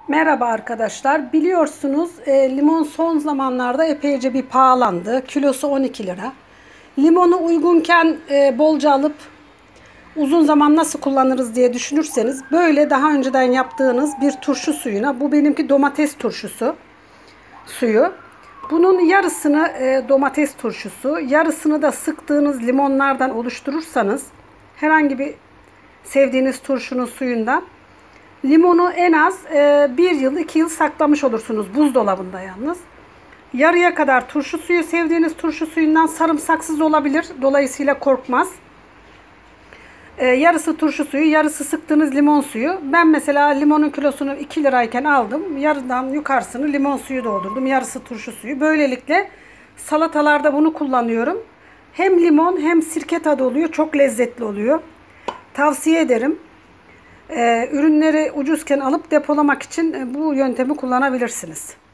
Merhaba arkadaşlar. Biliyorsunuz limon son zamanlarda epeyce bir pahalandı. Kilosu 12 lira. Limonu uygunken bolca alıp uzun zaman nasıl kullanırız diye düşünürseniz böyle daha önceden yaptığınız bir turşu suyuna, bu benimki domates turşusu suyu. Bunun yarısını domates turşusu, yarısını da sıktığınız limonlardan oluşturursanız herhangi bir sevdiğiniz turşunun suyundan limonu en az 1 yıl 2 yıl saklamış olursunuz, buzdolabında yalnız. Yarıya kadar turşu suyu, sevdiğiniz turşu suyundan, sarımsaksız olabilir. Dolayısıyla korkmaz. Yarısı turşu suyu, yarısı sıktığınız limon suyu. Ben mesela limonun kilosunu 2 lirayken aldım. Yarıdan yukarısını limon suyu doldurdum. Yarısı turşu suyu. Böylelikle salatalarda bunu kullanıyorum. Hem limon hem sirke tadı oluyor. Çok lezzetli oluyor. Tavsiye ederim. Ürünleri ucuzken alıp depolamak için bu yöntemi kullanabilirsiniz.